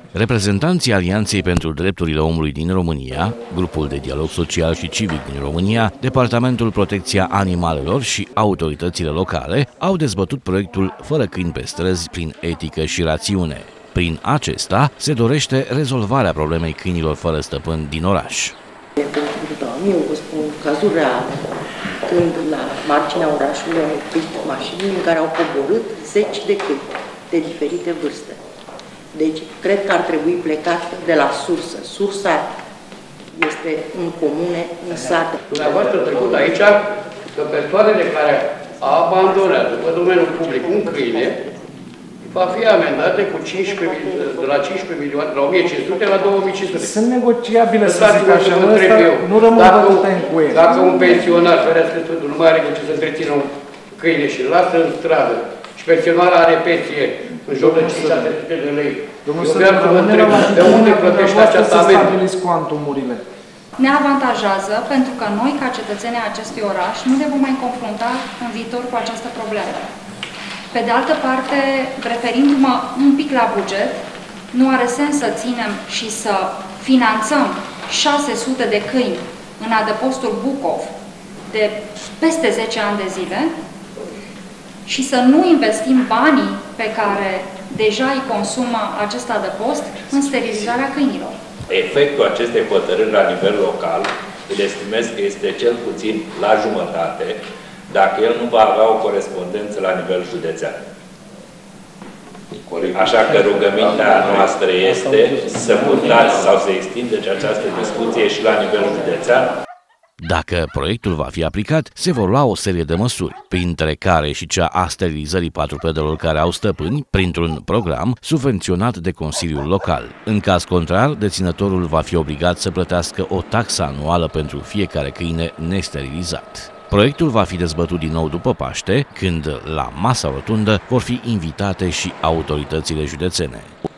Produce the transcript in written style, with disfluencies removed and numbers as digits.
Reprezentanții Alianței pentru Drepturile Omului din România, Grupul de Dialog Social și Civic din România, Departamentul Protecția Animalelor și autoritățile locale au dezbătut proiectul Fără câini pe străzi prin etică și rațiune. Prin acesta se dorește rezolvarea problemei câinilor fără stăpân din oraș. Eu vă spun cazuri reale, când la marginea orașului au oprit mașini în care au coborât 10 de câini de diferite vârste. Deci, cred că ar trebui plecat de la sursă. Sursa este în comune, în sate. Dumneavoastră trecut aici că persoanele care abandonează pe domeniul public un câine va fi amendate cu 15, de la 15 milioane, la 1500 la 2500. Sunt negociabile, să zic așa, nu rămân bătute în cuie. Dacă un pensionar, ferească Sfântul, nu mai are cu ce să întrețină un câine și îl lasă în stradă și pensionarea are pensie în jur de 500 de lei, eu vreau să vă întreb, de unde plătește această amendă? Ne avantajează pentru că noi, ca cetățenii acestui oraș, nu ne vom mai confrunta în viitor cu această problemă. Pe de altă parte, referindu-mă un pic la buget, nu are sens să ținem și să finanțăm 600 de câini în adăpostul Bucov de peste 10 ani de zile și să nu investim banii pe care deja îi consumă acest adăpost în sterilizarea câinilor. Efectul acestei hotărâri la nivel local, îl estimez că este cel puțin la jumătate, dacă el nu va avea o corespondență la nivel județean. Așa că rugămintea noastră este să purtați sau să extindeți această discuție și la nivel județean. Dacă proiectul va fi aplicat, se vor lua o serie de măsuri, printre care și cea a sterilizării patrupedilor care au stăpâni, printr-un program subvenționat de Consiliul Local. În caz contrar, deținătorul va fi obligat să plătească o taxă anuală pentru fiecare câine nesterilizat. Proiectul va fi dezbătut din nou după Paște, când la masa rotundă vor fi invitate și autoritățile județene.